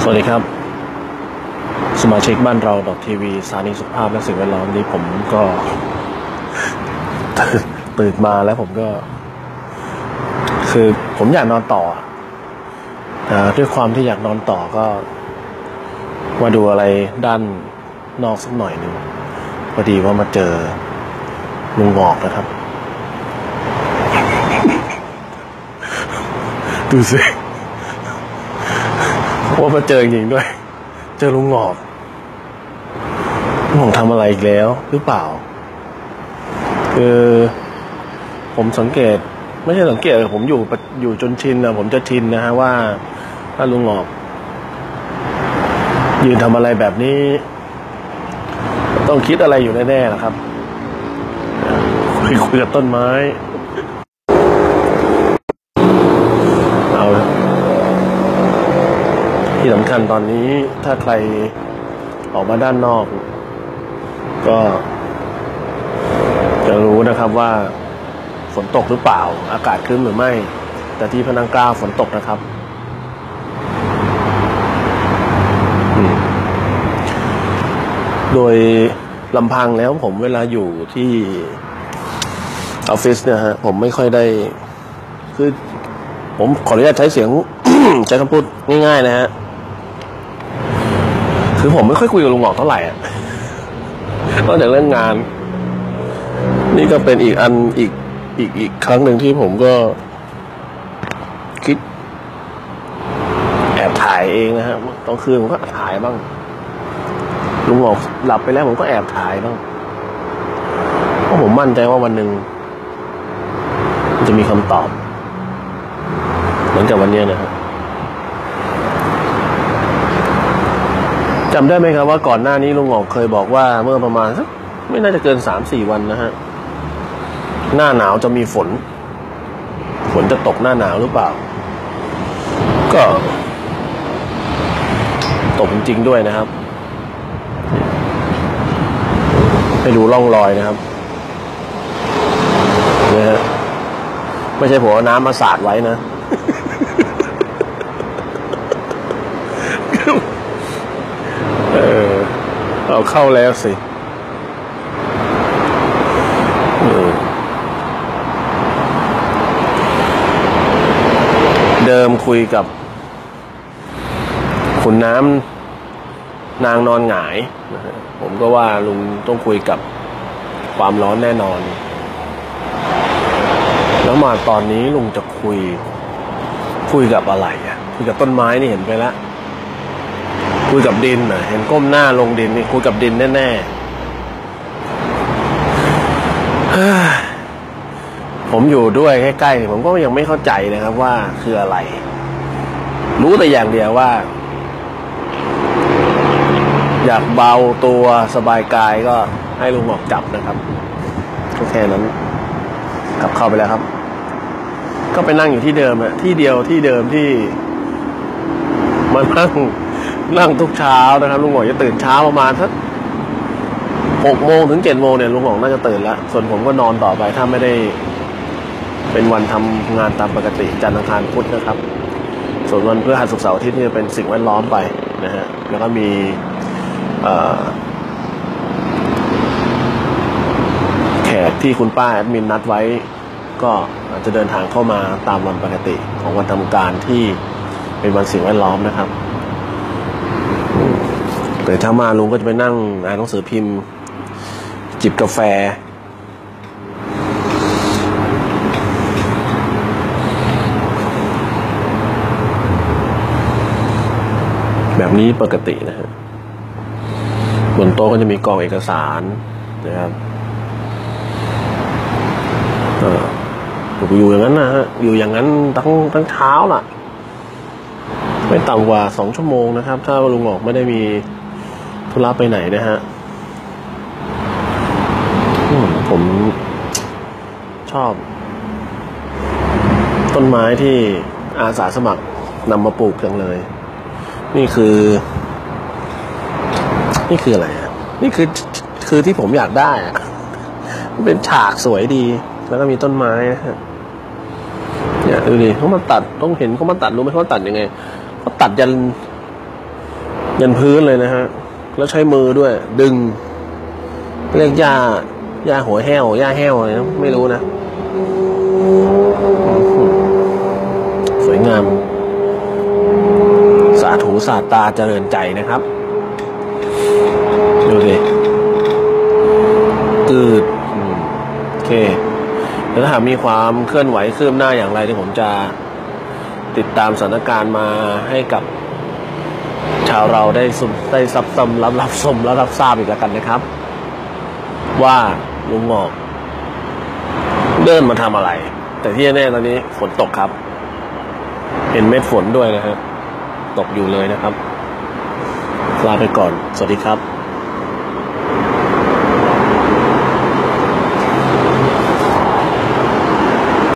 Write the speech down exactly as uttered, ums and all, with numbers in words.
วัสดีครับสมาชิกบ้านเราดอกทีวีสถานีสุขภาพและสิ่งแวดล้อมนี้ผมก็ตื่นมาแล้วผมก็คือผมอยากนอนต่อด้วยความที่อยากนอนต่อก็มาดูอะไรด้านนอกสักหน่อยหนึ่งพอดีว่ามาเจอลุงงอกนะครับดูสิว่ามาเจอจริงด้วยเจอลุงงอกลุงงอกทำอะไรอีกแล้วหรือเปล่าคือผมสังเกตไม่ใช่สังเกตผมอยู่อยู่จนชินนะผมจะชินนะฮะว่าถ้าลุงงอกยืนทำอะไรแบบนี้ต้องคิดอะไรอยู่แน่ๆนะครับคุยคุยกับต้นไม้เอาที่สำคัญตอนนี้ถ้าใครออกมาด้านนอกก็จะรู้นะครับว่าฝนตกหรือเปล่าอากาศครึ้มหรือไม่แต่ที่พนังเกล้าฝนตกนะครับโดยลำพังแล้วผมเวลาอยู่ที่ออฟฟิศเนี่ยฮะผมไม่ค่อยได้คือผมขออนุญาตใช้เสียง ใช้คำพูดง่ายๆนะฮะคือผมไม่ค่อยคุยกับลุงหงอกเท่าไหร่อ่ะนอกจากเรื่องงานนี่ก็เป็นอีกอันอีกอีกอีกครั้งหนึ่งที่ผมก็คิดแอบถ่ายเองนะฮะตอนคืนผมก็ถ่ายบ้างลุงหงอกหลับไปแล้วผมก็แอบถ่ายบ้างเพราะผมมั่นใจว่าวันหนึ่งมันจะมีคำตอบเหมือนกับวันนี้นะฮะจำได้ไหมครับว่าก่อนหน้านี้ลุงหงอกเคยบอกว่าเมื่อประมาณสักไม่น่าจะเกินสามสี่วันนะฮะหน้าหนาวจะมีฝนฝนจะตกหน้าหนาวหรือเปล่าก็ตกจริงๆด้วยนะครับให้ดูร่องรอยนะครับนะฮะไม่ใช่ผมเอาน้ำมาสาดไว้นะเออเอาเข้าแล้วสิเดิมคุยกับคุณน้ำนางนอนหงายผมก็ว่าลุงต้องคุยกับความร้อนแน่นอนแล้วมาตอนนี้ลุงจะคุยคุยกับอะไรอ่ะคุยกับต้นไม้นี่เห็นไปแล้วคุยกับดินอ่ะเห็นก้มหน้าลงดินนี่คุยกับดินแน่ๆผมอยู่ด้วยใกล้ๆผมก็ยังไม่เข้าใจนะครับว่าคืออะไรรู้แต่อย่างเดียวว่าอยากเบาตัวสบายกายก็ให้ลุงหงอกจับนะครับก็แค่นั้นกลับเข้าไปแล้วครับก็ไปนั่งอยู่ที่เดิมอะที่เดียวที่เดิมที่มานั่งนั่งทุกเช้านะครับลุงหงอกจะตื่นเช้าประมาณสักหกโมงถึงเจ็ดโมงเนี่ยลุงหงอกน่าจะตื่นแล้วส่วนผมก็นอนต่อไปถ้าไม่ได้เป็นวันทำงานตามปกติจันทร์อังคารพุธนะครับส่วนวันพฤหัสศุกร์เสาร์อาทิตย์นี่จะเป็นสิ่งแวดล้อมไปนะฮะแล้วก็มีแขกที่คุณป้าแอดมินนัดไว้ก็อาจจะเดินทางเข้ามาตามวันปกติของวันทำการที่เป็นวันสิ่งแวดล้อมนะครับแต่ถ้ามาลุงก็จะไปนั่งอ่านหนังสือพิมพ์จิบกาแฟแบบนี้ปกตินะฮะบนโต๊ะก็จะมีกองเอกสารนะครับเอออยู่อย่างนั้นนะฮะอยู่อย่างนั้นทั้งทั้งเช้าล่ะไม่ต่ำกว่าสองชั่วโมงนะครับถ้าลุงหงอกไม่ได้มีธุระไปไหนนะฮะผมชอบต้นไม้ที่อาสาสมัครนำมาปลูกจังเลยนี่คือนี่คืออะไรอ่ะนี่คือคือที่ผมอยากได้อ่ะมันเป็นฉากสวยดีแล้วก็มีต้นไม้นะฮะเนี่ยดูดิเขามาตัดต้องเห็นเขามาตัดรู้ไหมเขาตัดยังไงเขาตัดยันยันพื้นเลยนะฮะแล้วใช้มือด้วยดึงเรียกหญ้าหญ้าหัวแห้วหญ้าแห้วอะไรนะไม่รู้นะสวยงามสาธุสาตาเจริญใจนะครับดูดิอืดโอเคแล้วถ้าหากมีความเคลื่อนไหวคืบหน้าอย่างไรที่ผมจะติดตามสถานการณ์มาให้กับชาวเราได้ซุ่มได้ซับซ้ำรับรับชมแล้วรับทราบอีกแล้วกันนะครับว่าลุงหงอกเดินมาทำอะไรแต่ที่แน่ตอนนี้ฝนตกครับเห็นเม็ดฝนด้วยนะฮะตกอยู่เลยนะครับลาไปก่อนสวัสดีครับ